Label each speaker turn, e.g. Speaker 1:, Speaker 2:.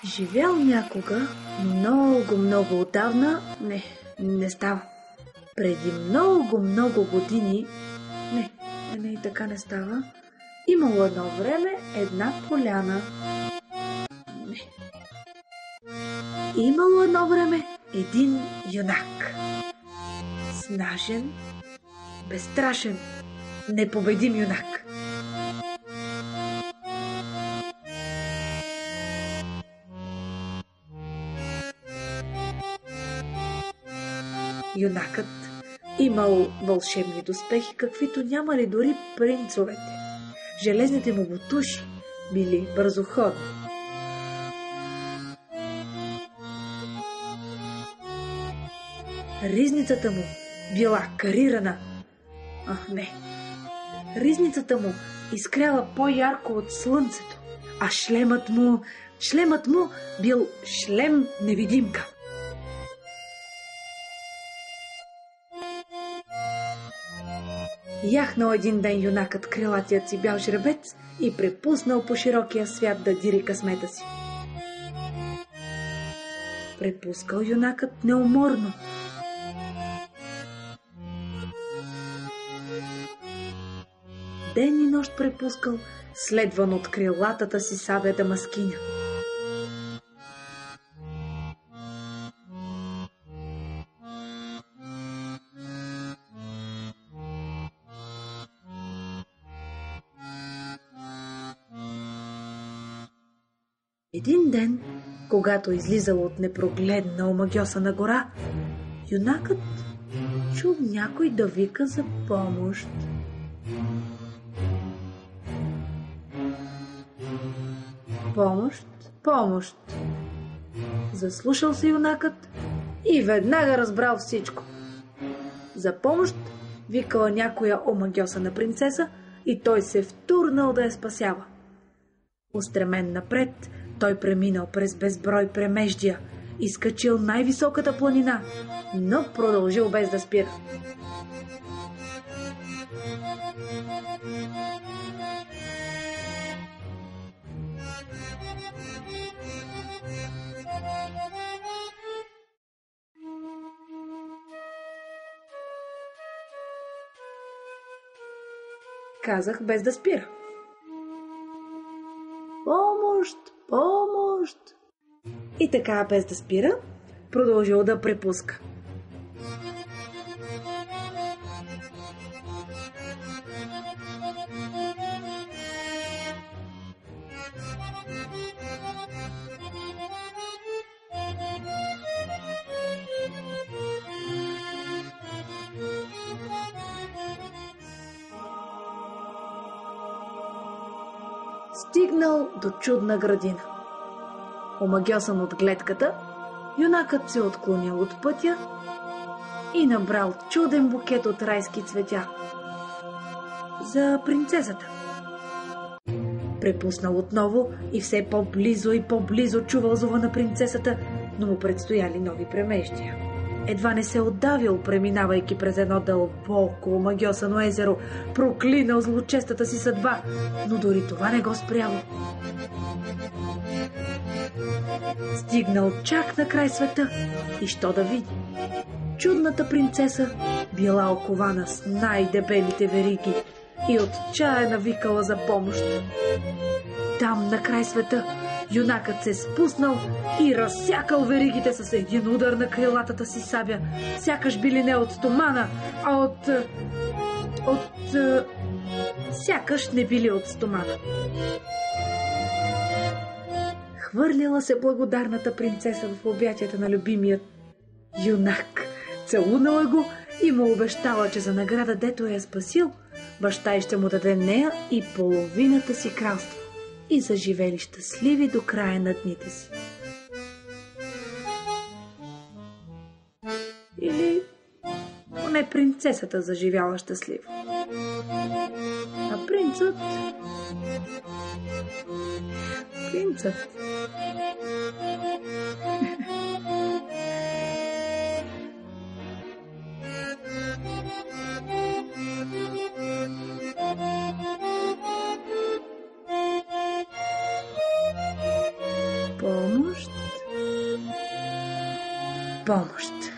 Speaker 1: Живял някога, много отдавна, не става. Преди много години, не, и така не става. Имало едно време една поляна. Не. Имало едно време един юнак. Снажен, безстрашен, непобедим юнак. Юнакът имал вълшебни доспехи, каквито нямали дори принцовете. Железните му бутуши били бързоходни. Ризницата му била карирана. Ризницата му изкряла по-ярко от слънцето, а шлемът му бил шлем невидимка. Яхнал един ден юнакът крилатият си бял жребец и препуснал по широкия свят да дири късмета си. Препускал юнакът неуморно. Ден и нощ препускал, следван от крилатата си сабя дамаскиня. Един ден, когато излизал от непрогледна омагьосана гора, юнакът чул някой да вика за помощ. Помощ! Заслушал се юнакът и веднага разбрал всичко. За помощ викала някоя омагьосана принцеса и той се втурнал да я спасява. Устремен напред, той преминал през безброй премеждия, изкачил най-високата планина, но продължил без да спира. Казах без да спира. Помощ! И така без да спира, продължил да препуска. Стигнал до чудна градина. Омагьосан от гледката, юнакът се отклонил от пътя и набрал чуден букет от райски цветя за принцесата. Препуснал отново и все по-близо чувал зова на принцесата, но му предстояли нови премеждия. Едва не се отдавил, преминавайки през едно дълбоко омагьосано езеро, проклинал злочестата си съдба, но дори това не го спряло. Стигнал чак на край света и що да види? Чудната принцеса била окована с най-дебелите вериги и отчаяна викала за помощ. Там на край света юнакът се спуснал и разсякал веригите с един удар на крилатата си сабя, сякаш били не от стомана, а сякаш не били от стомана. Хвърлила се благодарната принцеса в обятията на любимия юнак, целунала го и му обещала, че за награда, дето я е спасил, баща й ще му даде нея и половината си кралство. И заживели щастливи до края на дните си. Или поне принцесата заживяла щастливо. А принцът... Помощ. помощ.